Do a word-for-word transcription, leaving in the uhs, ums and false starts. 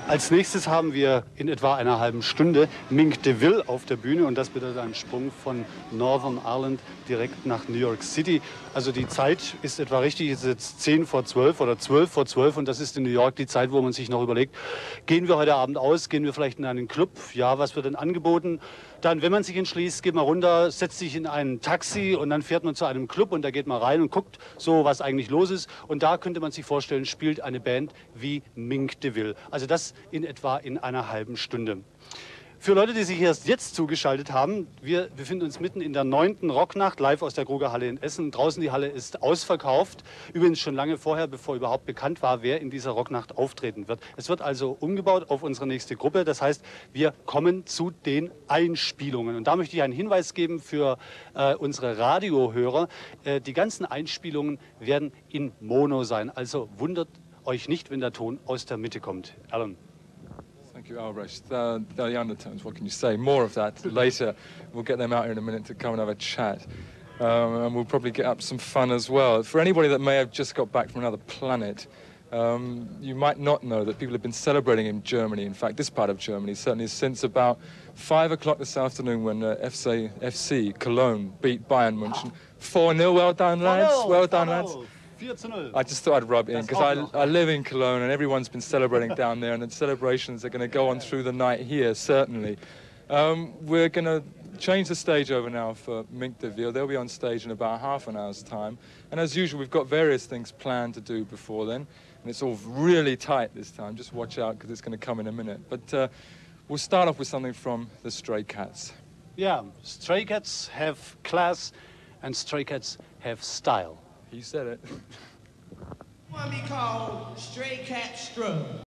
Als nächstes haben wir in etwa einer halben Stunde Mink DeVille auf der Bühne und das bedeutet einen Sprung von Northern Ireland direkt nach New York City. Also die Zeit ist etwa richtig, es ist jetzt zehn vor zwölf oder zwölf vor zwölf und das ist in New York die Zeit, wo man sich noch überlegt, gehen wir heute Abend aus, gehen wir vielleicht in einen Club, ja, was wird denn angeboten? Dann, wenn man sich entschließt, geht man runter, setzt sich in ein Taxi und dann fährt man zu einem Club und da geht man rein und guckt so, was eigentlich los ist. Und da könnte man sich vorstellen, spielt eine Band wie Mink DeVille. Also das in etwa in einer halben Stunde. Für Leute, die sich erst jetzt zugeschaltet haben, wir befinden uns mitten in der neunten Rocknacht, live aus der Grugerhalle in Essen. Draußen die Halle ist ausverkauft, übrigens schon lange vorher, bevor überhaupt bekannt war, wer in dieser Rocknacht auftreten wird. Es wird also umgebaut auf unsere nächste Gruppe, das heißt, wir kommen zu den Einspielungen. Und da möchte ich einen Hinweis geben für äh, unsere Radiohörer. Äh, die ganzen Einspielungen werden in Mono sein, also wundert euch nicht, wenn der Ton aus der Mitte kommt. Alan. Thank you, Albrecht. Uh, the undertones, what can you say? More of that later. We'll get them out here in a minute to come and have a chat. Um, and we'll probably get up some fun as well. For anybody that may have just got back from another planet, um, you might not know that people have been celebrating in Germany, in fact, this part of Germany, certainly since about five o'clock this afternoon when uh, F C, F C Cologne beat Bayern München. four nil, well done, lads. Well done, lads. I just thought I'd rub it in because I, I live in Cologne and everyone's been celebrating down there and the celebrations are going to go on through the night here, certainly. Um, we're going to change the stage over now for Mink DeVille. They'll be on stage in about half an hour's time. And as usual, we've got various things planned to do before then. And it's all really tight this time. Just watch out because it's going to come in a minute. But uh, we'll start off with something from the Stray Cats. Yeah, Stray Cats have class and Stray Cats have style. He said it. One be called Stray Cat Strut.